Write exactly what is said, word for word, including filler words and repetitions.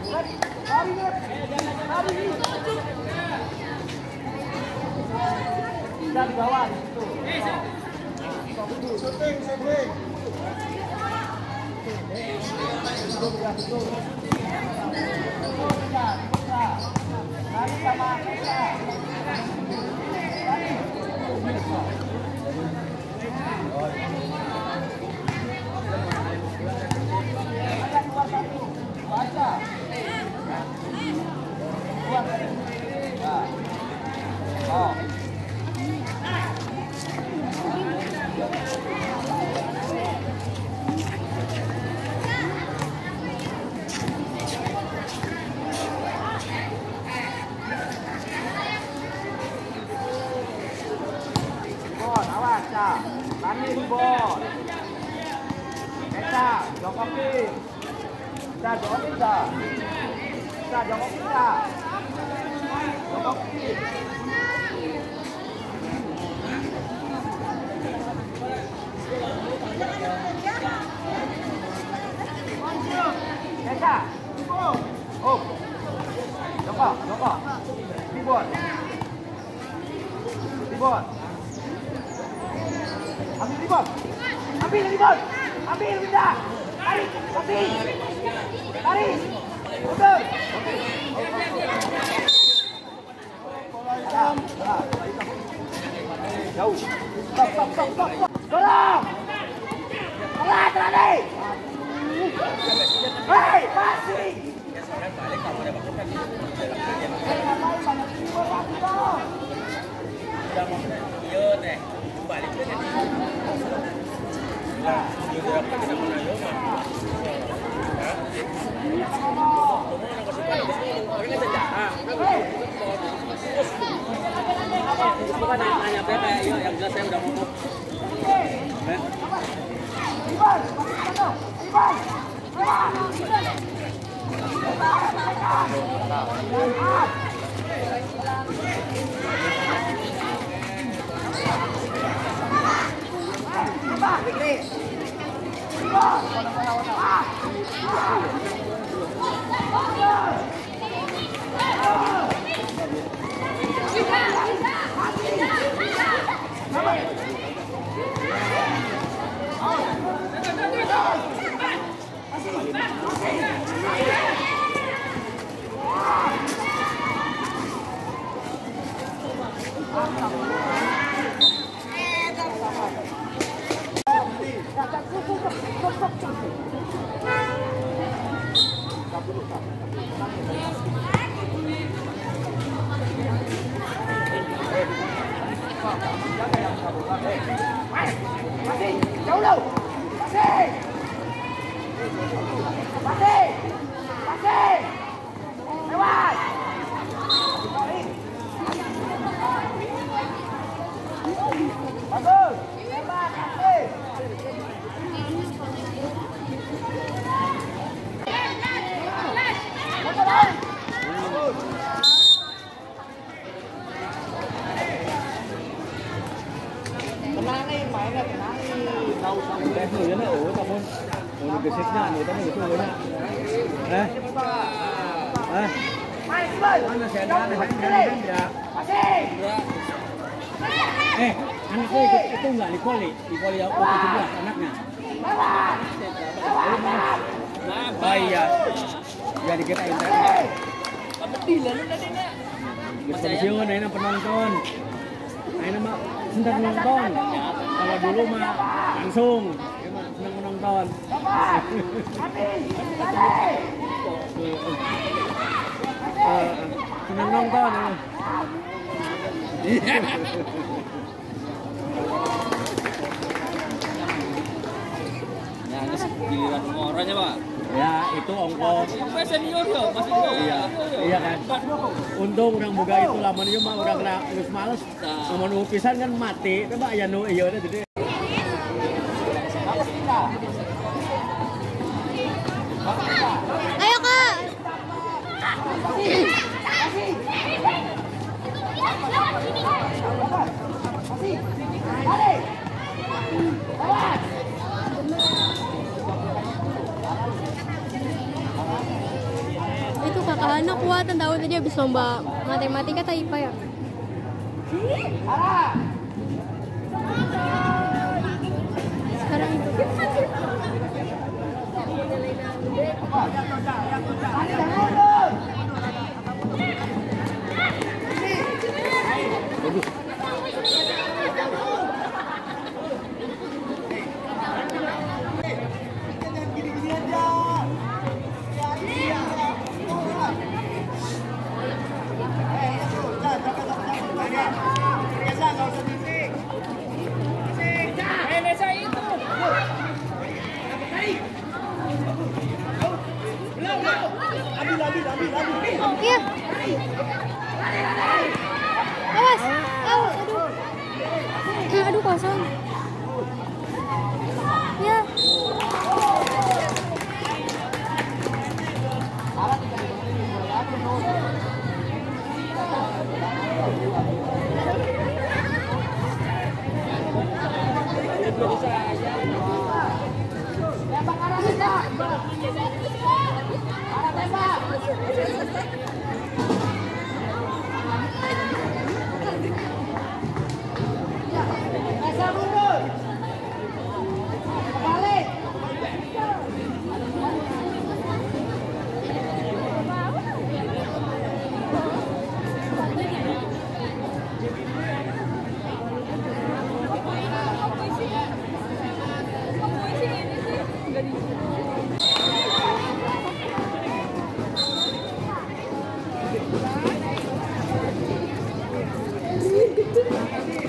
Dan di bawah. Syuting, syuting. Lari sama kita. Lari. Baca. Oh. Tani bol. Kita Jokowi. Kita Jokowi kita. Kita Jokowi kita. Jokowi. Kita. Oh. Joko, Joko. Ribon. Ribon. Ambil ribon, ambil ribon, ambil benda, tarik, ambil, tarik, betul. Jauh, stop, stop, stop, stop, dorong, pelan, terani. Hei, masih. Iya teh, balik ke tadi. Nah, itu apa kita menayo mah. Hah? Kamu nak kasih balik ke sini, tapi nggak sejarah. Bukan nanya berapa ya, yang jelas saya udah ngomong. Iban, Iban, masih jauh loh, masih, masih, masih, lewat, bagus, hebat, masih. Tenang nih, mainnya tenang nih. Tahu sama Đẹp người nó ủa tao muốn một cái xếp nhà người ta mới được rồi nè. Đây. Main Iban. Mana saya ada ada hari ya. Masih. Eh, anakku ikut itu enggak di poli, di poli aku tujuh belas anaknya. Lewat. Lewat. Oh iya. Jadi kita internet. Betul lah lu tadi nak. Pensiun ini penonton. Ini mah senang nonton. Kalau dulu mah langsung, senang menonton. Senang nonton. Nah, ini giliran orangnya pak. Ya itu ongkos. Sampai senior ya, masih Iya, iya kan. Untung orang boga itu lama nih mah orang kena geus males. Mun nu pisan kan mati, coba aya nu ieu teh jadi. Ayo Kak. anak kuatan tahu tadi habis lomba matematika atau I P A ya. Sekarang itu. Iya. Awas, awas, aduh. Aduh kosong. Ya. Thank you.